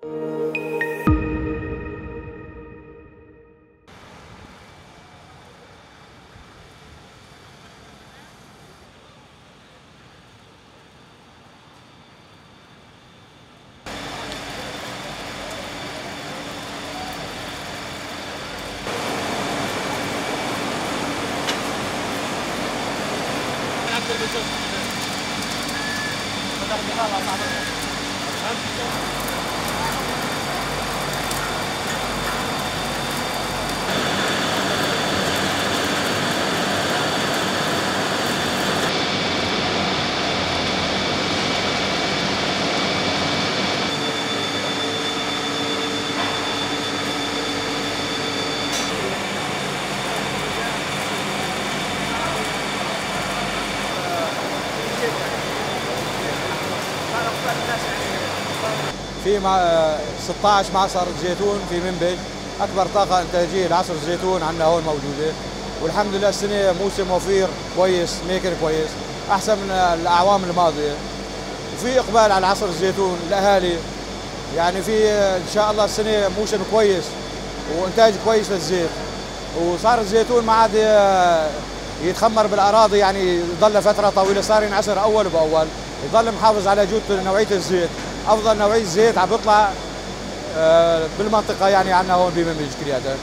في 16 معصر زيتون في منبج، اكبر طاقه انتاجيه لعصر الزيتون عندنا هون موجوده، والحمد لله السنه موسم وفير كويس، ميكر كويس احسن من الاعوام الماضيه، وفي اقبال على عصر الزيتون الاهالي، يعني في ان شاء الله السنه موسم كويس وانتاج كويس للزيت، وصار الزيتون ما عاد يتخمر بالاراضي، يعني يضل فتره طويله، صار ينعصر اول باول، يضل محافظ على جوده نوعيه الزيت، افضل نوعيه زيت عم بيطلع بالمنطقه يعني عندنا هون بمنبج كلياتها.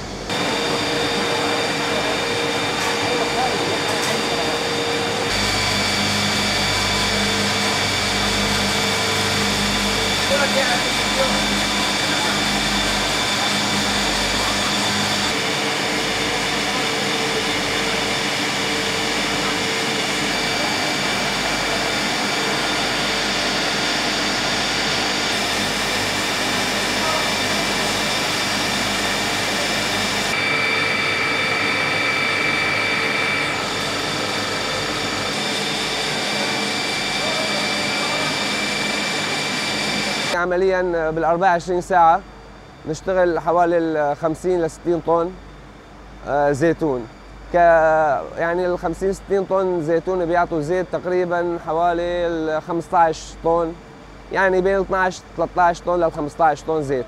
عمليا بال 24 ساعة نشتغل حوالي 50 ل 60 طن زيتون. يعني ال 50 60 طن زيتون بيعطوا زيت تقريبا حوالي 15 طن، يعني بين 12 13 طن ل 15 طن زيت.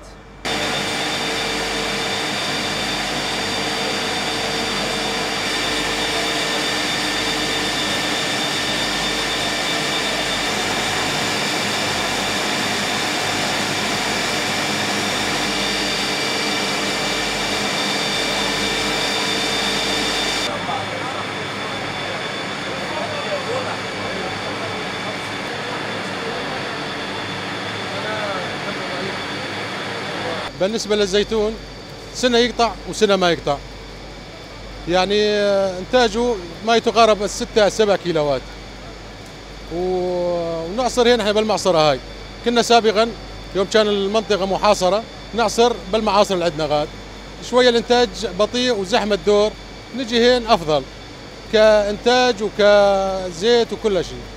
بالنسبة للزيتون سنة يقطع وسنة ما يقطع، يعني إنتاجه ما يتقارب الستة 7 كيلوات، ونعصر هنا بالمعصرة هاي. كنا سابقا يوم كان المنطقة محاصرة نعصر بالمعاصر اللي عندنا غاد، شوية الإنتاج بطيء وزحمة الدور، نجي هين أفضل كإنتاج وكزيت وكل شيء.